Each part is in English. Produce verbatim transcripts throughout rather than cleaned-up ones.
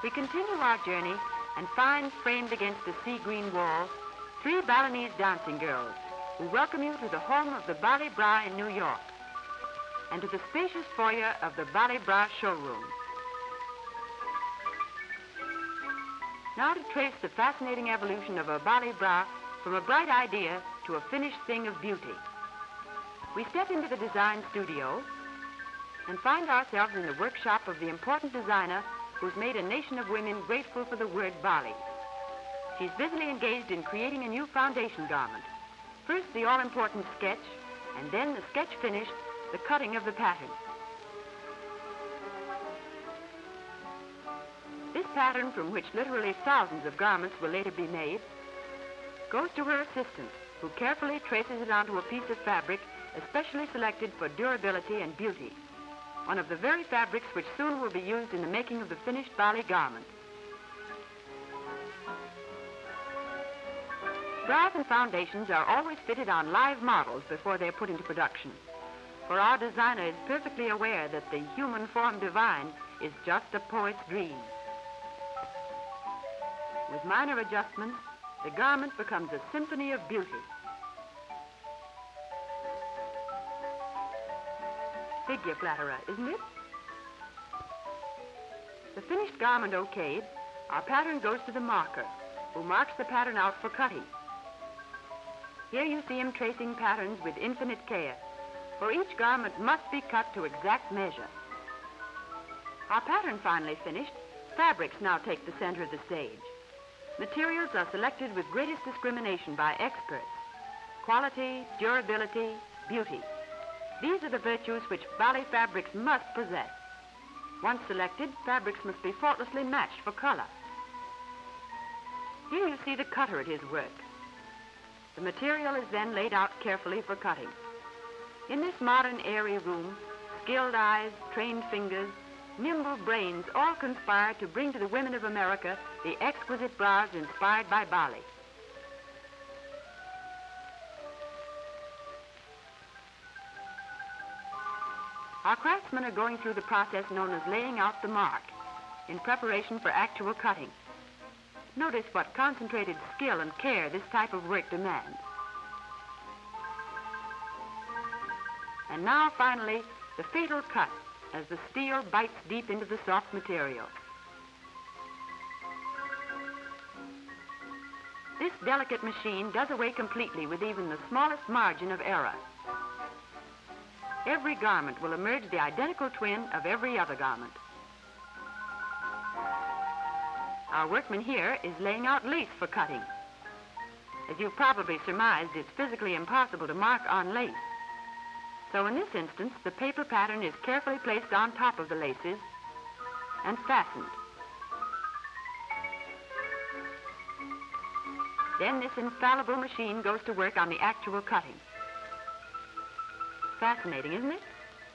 We continue our journey and find framed against the sea green wall three Balinese dancing girls who welcome you to the home of the Bali Bra in New York and to the spacious foyer of the Bali Bra showroom. Now to trace the fascinating evolution of a Bali Bra from a bright idea to a finished thing of beauty. We step into the design studio and find ourselves in the workshop of the important designer who's made a nation of women grateful for the word Bali. She's busily engaged in creating a new foundation garment. First the all-important sketch, and then the sketch finished, the cutting of the pattern. This pattern, from which literally thousands of garments will later be made, goes to her assistant, who carefully traces it onto a piece of fabric especially selected for durability and beauty, one of the very fabrics which soon will be used in the making of the finished Bali garment. Bras and foundations are always fitted on live models before they're put into production, for our designer is perfectly aware that the human form divine is just a poet's dream. With minor adjustments, the garment becomes a symphony of beauty. Figure flatterer, isn't it? The finished garment okayed, our pattern goes to the marker, who marks the pattern out for cutting. Here you see him tracing patterns with infinite care, for each garment must be cut to exact measure. Our pattern finally finished, fabrics now take the center of the stage. Materials are selected with greatest discrimination by experts. Quality, durability, beauty. These are the virtues which Bali fabrics must possess. Once selected, fabrics must be faultlessly matched for color. Here you see the cutter at his work. The material is then laid out carefully for cutting. In this modern, airy room, skilled eyes, trained fingers, nimble brains all conspire to bring to the women of America the exquisite bras inspired by Bali. Our craftsmen are going through the process known as laying out the mark in preparation for actual cutting. Notice what concentrated skill and care this type of work demands. And now, finally, the fatal cut as the steel bites deep into the soft material. This delicate machine does away completely with even the smallest margin of error. Every garment will emerge the identical twin of every other garment. Our workman here is laying out lace for cutting. As you've probably surmised, it's physically impossible to mark on lace. So in this instance, the paper pattern is carefully placed on top of the laces and fastened. Then this infallible machine goes to work on the actual cutting. Fascinating, isn't it?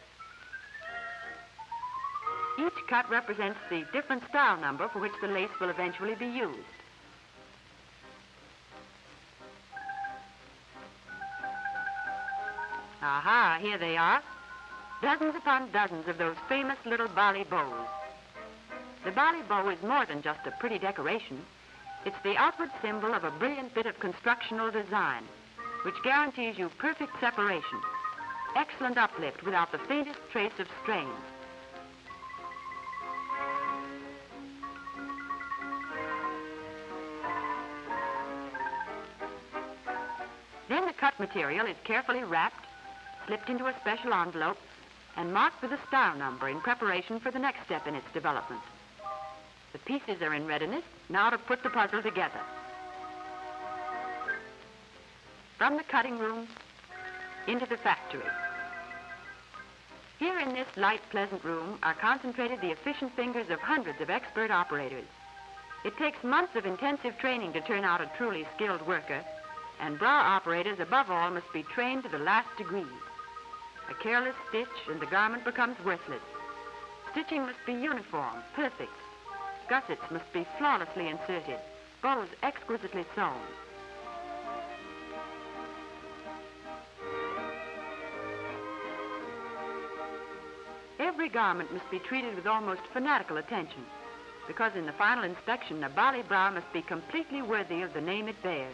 Each cut represents the different style number for which the lace will eventually be used. Aha, here they are. Dozens upon dozens of those famous little Bali bows. The Bali bow is more than just a pretty decoration. It's the outward symbol of a brilliant bit of constructional design, which guarantees you perfect separation, excellent uplift without the faintest trace of strain. Then the cut material is carefully wrapped, slipped into a special envelope, and marked with a style number in preparation for the next step in its development. The pieces are in readiness, now to put the puzzle together. From the cutting room into the factory. Here in this light, pleasant room are concentrated the efficient fingers of hundreds of expert operators. It takes months of intensive training to turn out a truly skilled worker, and bra operators, above all, must be trained to the last degree. A careless stitch and the garment becomes worthless. Stitching must be uniform, perfect. Gussets must be flawlessly inserted, bows exquisitely sewn. Every garment must be treated with almost fanatical attention. because in the final inspection, a Bali Bra must be completely worthy of the name it bears.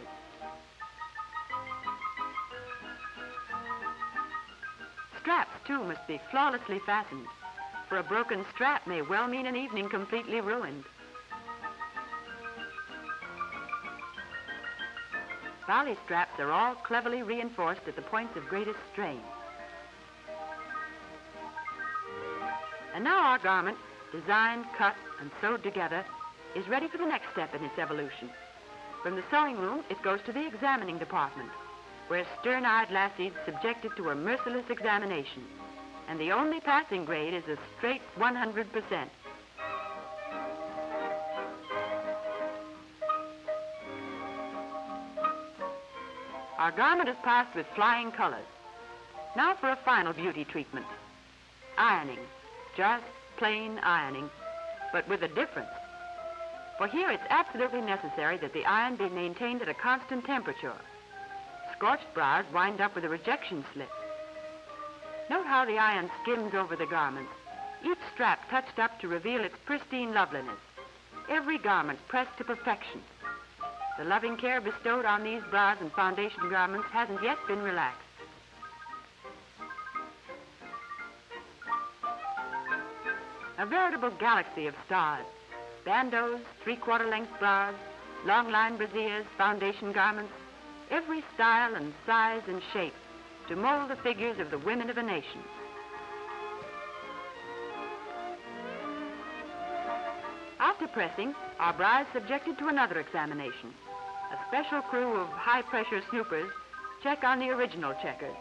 Straps, too, must be flawlessly fastened, for a broken strap may well mean an evening completely ruined. Bali straps are all cleverly reinforced at the points of greatest strain. And now our garment, designed, cut, and sewed together, is ready for the next step in its evolution. From the sewing room, it goes to the examining department, where stern-eyed lassies subject it to a merciless examination, and the only passing grade is a straight one hundred percent. Our garment is passed with flying colors. Now for a final beauty treatment. Ironing. Just plain ironing, but with a difference. For here it's absolutely necessary that the iron be maintained at a constant temperature. Scorched bras wind up with a rejection slip. Note how the iron skims over the garments, each strap touched up to reveal its pristine loveliness, every garment pressed to perfection. The loving care bestowed on these bras and foundation garments hasn't yet been relaxed. A veritable galaxy of stars, bandeaus, three-quarter length bras, long-line brassieres, foundation garments, every style and size and shape to mold the figures of the women of a nation. After pressing, our bra is subjected to another examination. A special crew of high-pressure snoopers check on the original checkers.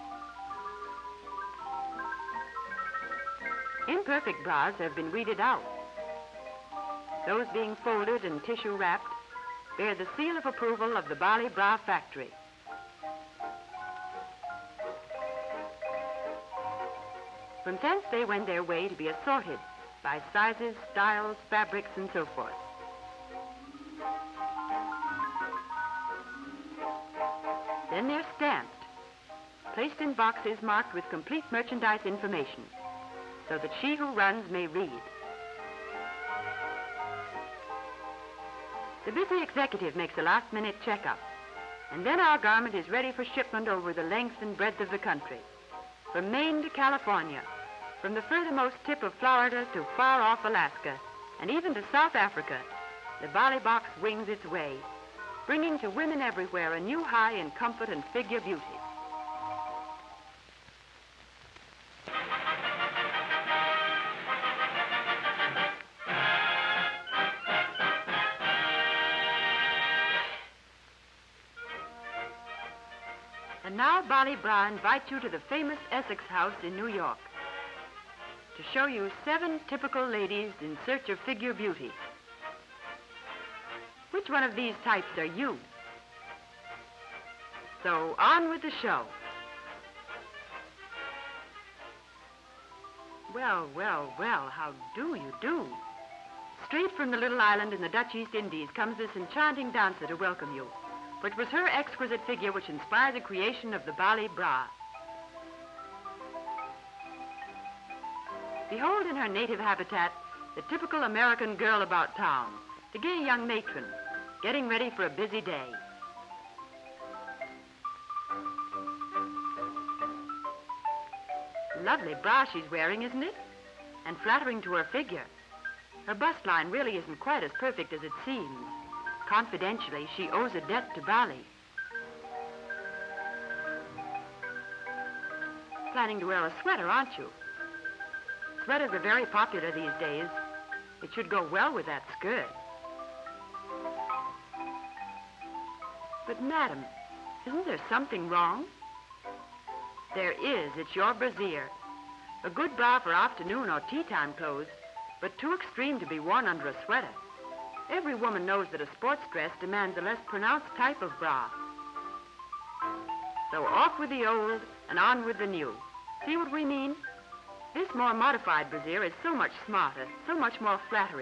Imperfect bras have been weeded out. Those being folded and tissue wrapped bear the seal of approval of the Bali Bra factory. From thence they wend their way to be assorted by sizes, styles, fabrics, and so forth. Then they're stamped, placed in boxes marked with complete merchandise information, so that she who runs may read. The busy executive makes a last-minute checkup, and then our garment is ready for shipment over the length and breadth of the country, from Maine to California, from the furthermost tip of Florida to far-off Alaska, and even to South Africa. The Bali box wings its way, bringing to women everywhere a new high in comfort and figure beauty. And now Bali Bra invites you to the famous Essex House in New York to show you seven typical ladies in search of figure beauty. Which one of these types are you? So on with the show. Well, well, well, how do you do? Straight from the little island in the Dutch East Indies comes this enchanting dancer to welcome you, for it was her exquisite figure which inspired the creation of the Bali Bra. Behold in her native habitat the typical American girl about town, the gay young matron, getting ready for a busy day. Lovely bra she's wearing, isn't it? And flattering to her figure. Her bust line really isn't quite as perfect as it seems. Confidentially, she owes a debt to Bali. Planning to wear a sweater, aren't you? Sweaters are very popular these days. It should go well with that skirt. But, madam, isn't there something wrong? There is. It's your brassiere. A good bra for afternoon or tea time clothes, but too extreme to be worn under a sweater. Every woman knows that a sports dress demands a less pronounced type of bra. So off with the old and on with the new. See what we mean? This more modified brassiere is so much smarter, so much more flattering.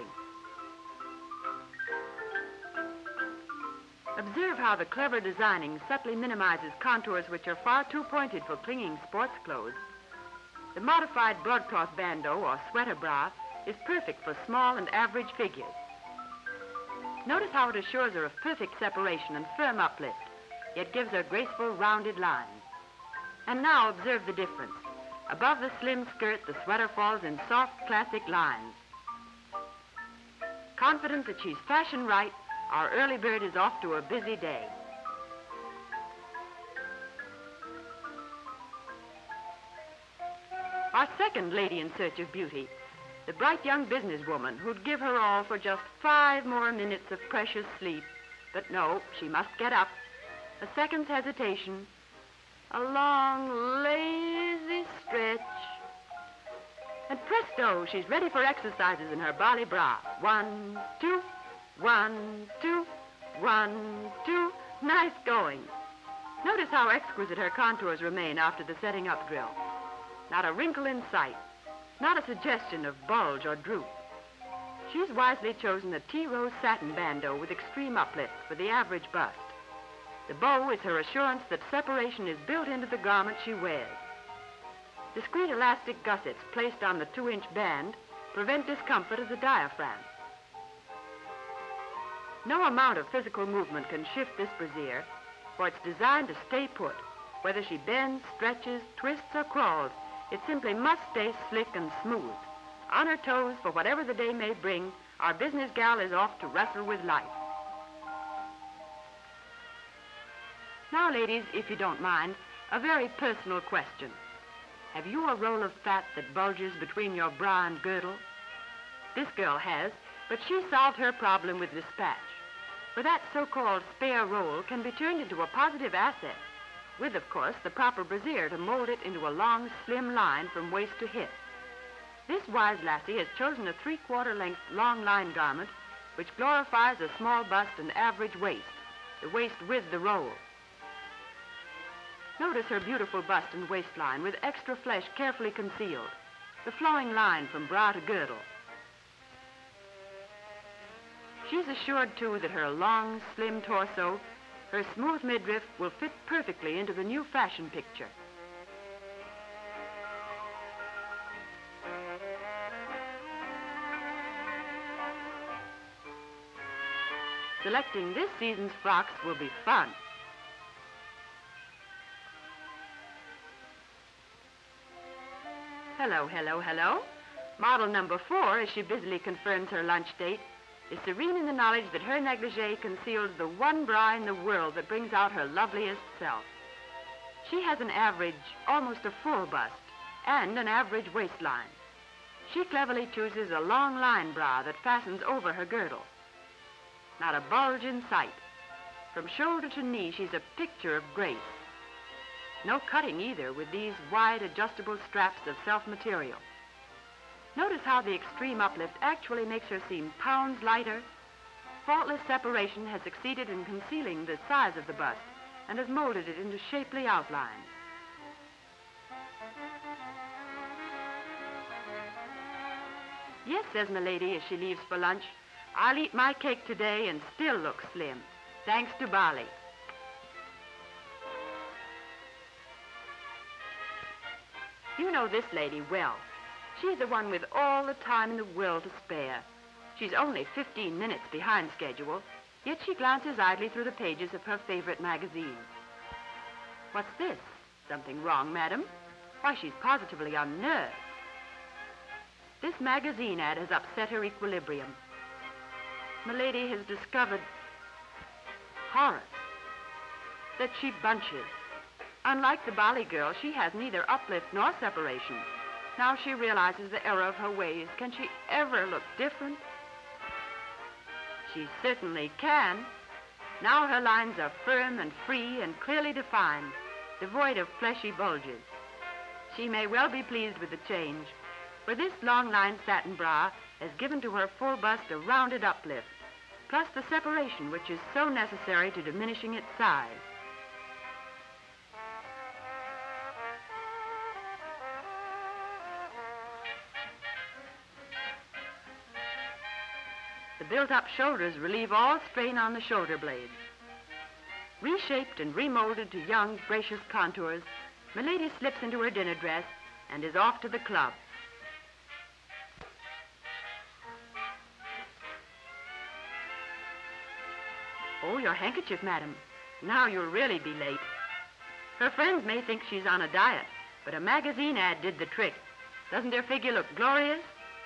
Observe how the clever designing subtly minimizes contours which are far too pointed for clinging sports clothes. The modified broadcloth bandeau or sweater bra is perfect for small and average figures. Notice how it assures her of perfect separation and firm uplift, yet gives her graceful, rounded lines. And now observe the difference. Above the slim skirt, the sweater falls in soft, classic lines. Confident that she's fashion right, our early bird is off to a busy day. Our second lady in search of beauty, the bright young businesswoman who'd give her all for just five more minutes of precious sleep. But no, she must get up. A second's hesitation, a long, lazy stretch. And presto, she's ready for exercises in her Bali Bra. One, two, one, two, one, two. Nice going. Notice how exquisite her contours remain after the setting up drill. Not a wrinkle in sight, not a suggestion of bulge or droop. She's wisely chosen a tea-rose satin bandeau with extreme uplift for the average bust. The bow is her assurance that separation is built into the garment she wears. Discreet elastic gussets placed on the two-inch band prevent discomfort of the diaphragm. No amount of physical movement can shift this brassiere, for it's designed to stay put. Whether she bends, stretches, twists, or crawls, it simply must stay slick and smooth. On her toes, for whatever the day may bring, our business gal is off to wrestle with life. Now, ladies, if you don't mind, a very personal question. Have you a roll of fat that bulges between your bra and girdle? This girl has, but she solved her problem with dispatch. For that so-called spare roll can be turned into a positive asset, with, of course, the proper brassiere to mold it into a long, slim line from waist to hip. This wise lassie has chosen a three-quarter length long line garment which glorifies a small bust and average waist, the waist with the roll. Notice her beautiful bust and waistline with extra flesh carefully concealed, the flowing line from bra to girdle. She's assured, too, that her long, slim torso, her smooth midriff will fit perfectly into the new fashion picture. Selecting this season's frocks will be fun. Hello, hello, hello. Model number four, as she busily confirms her lunch date, is serene in the knowledge that her negligee conceals the one bra in the world that brings out her loveliest self. She has an average, almost a full bust, and an average waistline. She cleverly chooses a long line bra that fastens over her girdle. Not a bulge in sight. From shoulder to knee, she's a picture of grace. No cutting either with these wide adjustable straps of self-material. Notice how the extreme uplift actually makes her seem pounds lighter. Faultless separation has succeeded in concealing the size of the bust and has molded it into shapely outlines. Yes, says my lady as she leaves for lunch, I'll eat my cake today and still look slim, thanks to Bali. You know this lady well. She's the one with all the time in the world to spare. She's only fifteen minutes behind schedule, yet she glances idly through the pages of her favorite magazine. What's this? Something wrong, madam? Why, she's positively on nerves. This magazine ad has upset her equilibrium. Milady has discovered horror, that she bunches. Unlike the Bali girl, she has neither uplift nor separation. Now she realizes the error of her ways. Can she ever look different? She certainly can. Now her lines are firm and free and clearly defined, devoid of fleshy bulges. She may well be pleased with the change, for this long-line satin bra has given to her full bust a rounded uplift, plus the separation which is so necessary to diminishing its size. The built-up shoulders relieve all strain on the shoulder blades. Reshaped and remolded to young, gracious contours, Milady slips into her dinner dress and is off to the club. Oh, your handkerchief, madam. Now you'll really be late. Her friends may think she's on a diet, but a magazine ad did the trick. Doesn't her figure look glorious?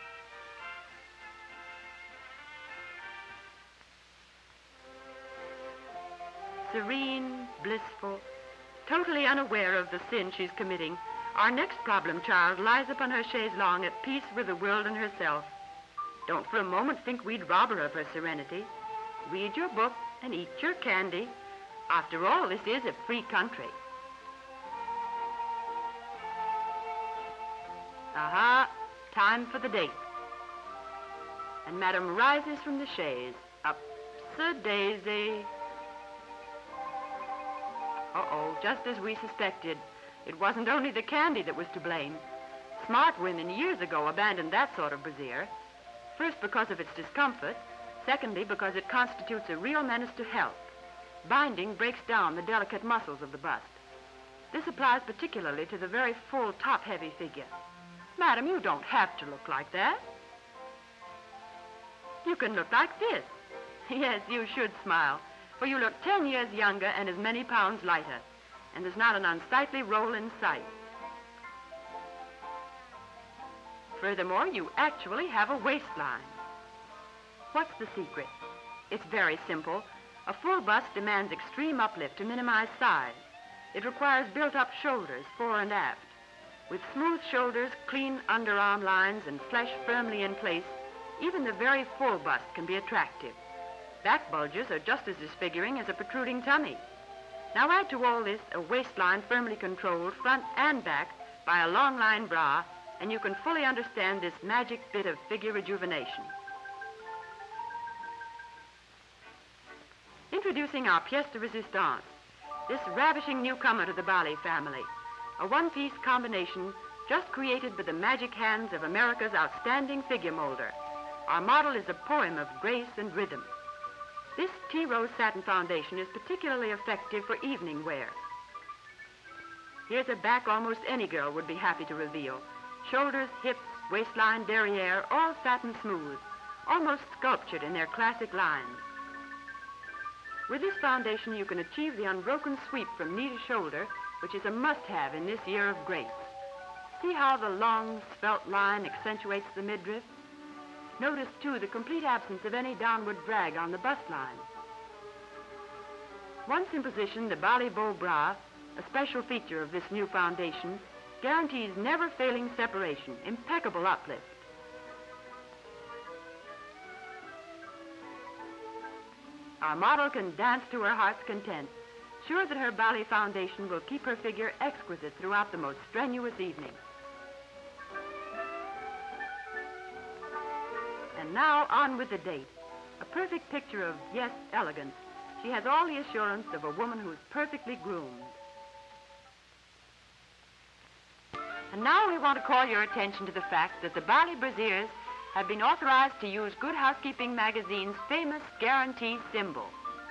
Serene, blissful, totally unaware of the sin she's committing, our next problem child lies upon her chaise longue at peace with the world and herself. Don't for a moment think we'd rob her of her serenity. Read your book and eat your candy. After all, this is a free country. Aha, time for the date. And Madam rises from the chaise. Up-a-daisy. Uh-oh, just as we suspected. It wasn't only the candy that was to blame. Smart women years ago abandoned that sort of brassiere. First, because of its discomfort. Secondly, because it constitutes a real menace to health. Binding breaks down the delicate muscles of the bust. This applies particularly to the very full, top-heavy figure. Madam, you don't have to look like that. You can look like this. Yes, you should smile, for you look ten years younger and as many pounds lighter, and there's not an unsightly roll in sight. Furthermore, you actually have a waistline. What's the secret? It's very simple. A full bust demands extreme uplift to minimize size. It requires built-up shoulders, fore and aft. With smooth shoulders, clean underarm lines, and flesh firmly in place, even the very full bust can be attractive. Back bulges are just as disfiguring as a protruding tummy. Now add to all this a waistline firmly controlled, front and back, by a long line bra, and you can fully understand this magic bit of figure rejuvenation. Introducing our pièce de résistance, this ravishing newcomer to the Bali family, a one-piece combination just created by the magic hands of America's outstanding figure molder. Our model is a poem of grace and rhythm. This tea rose satin foundation is particularly effective for evening wear. Here's a back almost any girl would be happy to reveal. Shoulders, hips, waistline, derriere, all satin smooth, almost sculptured in their classic lines. With this foundation, you can achieve the unbroken sweep from knee to shoulder, which is a must-have in this year of grace. See how the long, svelte line accentuates the midriff? Notice, too, the complete absence of any downward drag on the bust line. Once in position, the Bali Bra, a special feature of this new foundation, guarantees never-failing separation, impeccable uplift. Our model can dance to her heart's content, sure that her Bali foundation will keep her figure exquisite throughout the most strenuous evening. And now, on with the date. A perfect picture of, yes, elegance. She has all the assurance of a woman who's perfectly groomed. And now we want to call your attention to the fact that the Bali brassieres have been authorized to use Good Housekeeping magazine's famous guarantee symbol.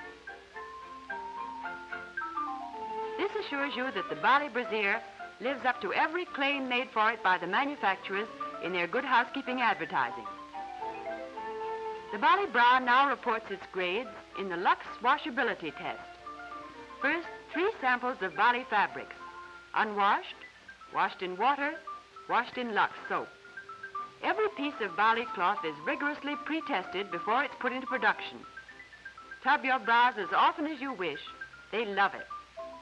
This assures you that the Bali brassiere lives up to every claim made for it by the manufacturers in their Good Housekeeping advertising. The Bali Bra now reports its grades in the Lux washability test. First, three samples of Bali fabrics, unwashed, washed in water, washed in Lux soap. Every piece of Bali cloth is rigorously pre-tested before it's put into production. Tub your bras as often as you wish. They love it.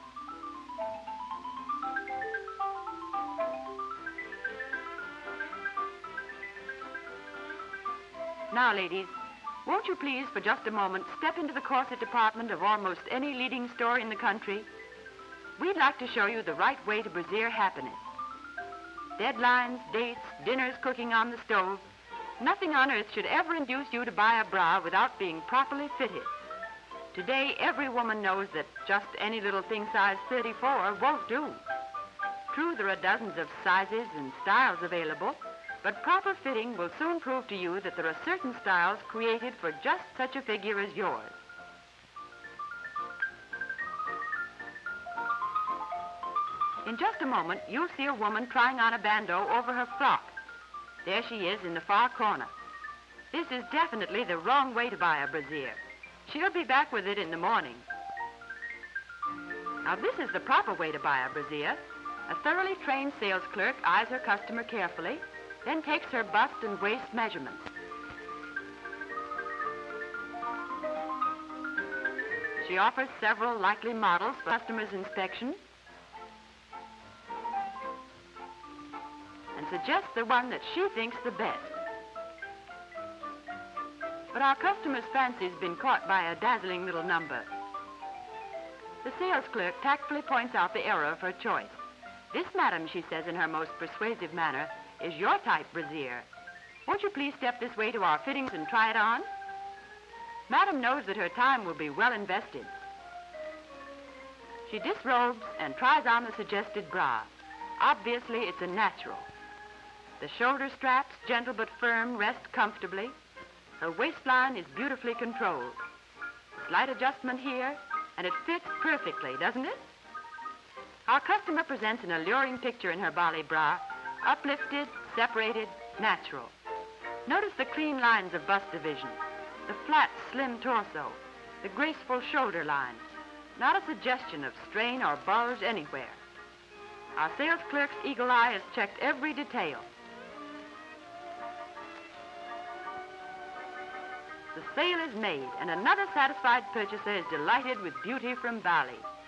Now, ladies, won't you please, for just a moment, step into the corset department of almost any leading store in the country? We'd like to show you the right way to brassiere happiness. Deadlines, dates, dinners cooking on the stove, nothing on earth should ever induce you to buy a bra without being properly fitted. Today, every woman knows that just any little thing size thirty-four won't do. True, there are dozens of sizes and styles available, but proper fitting will soon prove to you that there are certain styles created for just such a figure as yours. In just a moment, you'll see a woman trying on a bandeau over her frock. There she is in the far corner. This is definitely the wrong way to buy a brassiere. She'll be back with it in the morning. Now, this is the proper way to buy a brassiere. A thoroughly trained sales clerk eyes her customer carefully, then takes her bust and waist measurements. She offers several likely models for customers' inspection and suggests the one that she thinks the best. But our customer's fancy's been caught by a dazzling little number. The sales clerk tactfully points out the error of her choice. This, madam, she says in her most persuasive manner, is your type brassiere. Won't you please step this way to our fittings and try it on? Madam knows that her time will be well invested. She disrobes and tries on the suggested bra. Obviously, it's a natural. The shoulder straps, gentle but firm, rest comfortably. Her waistline is beautifully controlled. Slight adjustment here, and it fits perfectly, doesn't it? Our customer presents an alluring picture in her Bali Bra, uplifted, separated, natural. Notice the clean lines of bust division, the flat, slim torso, the graceful shoulder lines. Not a suggestion of strain or bulge anywhere. Our sales clerk's eagle eye has checked every detail. The sale is made, and another satisfied purchaser is delighted with beauty from Bali.